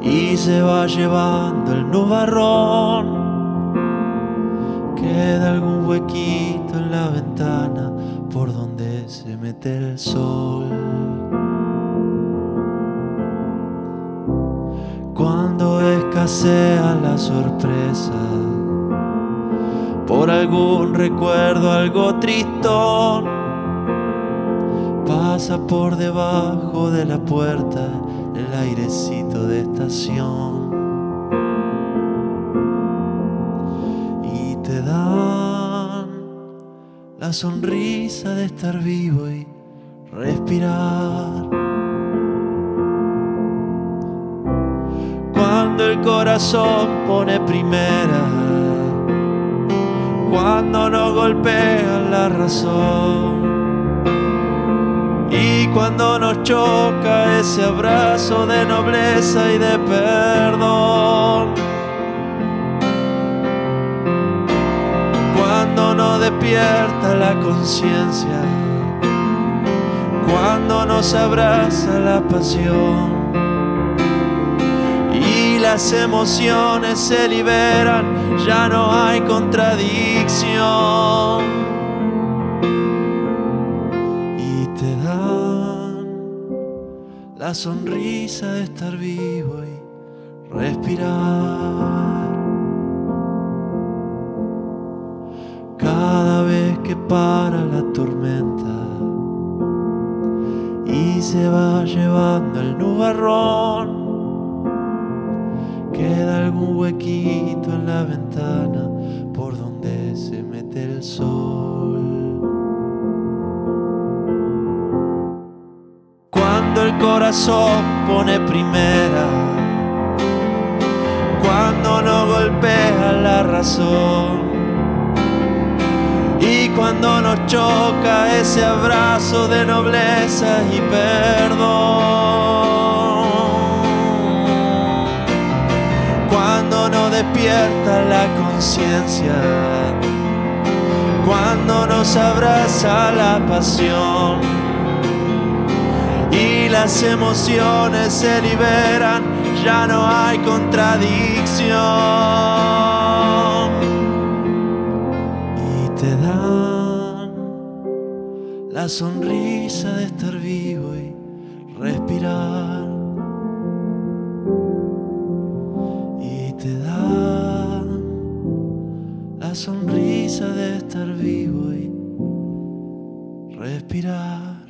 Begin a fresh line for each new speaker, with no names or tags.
y se va llevando el nubarrón. Queda algún huequito en la ventana por donde se mete el sol. Cuando escasea la sorpresa por algún recuerdo algo tristón, pasa por debajo de la puerta el airecito de estación y te dan la sonrisa de estar vivo y respirar. Cuando el corazón pone primera, cuando no golpea la razón y cuando nos choca ese abrazo de nobleza y de perdón. Cuando nos despierta la conciencia, cuando nos abraza la pasión y las emociones se liberan, ya no hay contradicción. Y te dan la sonrisa de estar vivo y respirar. Cada vez que para la tormenta y se va llevando el nubarrón, queda algún huequito en la ventana por donde se mete el sol. Cuando el corazón pone primera, cuando no golpea la razón y cuando nos choca ese abrazo de nobleza y perdón. Cuando nos despierta la conciencia, cuando nos abraza la pasión y las emociones se liberan, ya no hay contradicción. Y te dan la sonrisa de estar vivo y respirar. Te dan la sonrisa de estar vivo y respirar.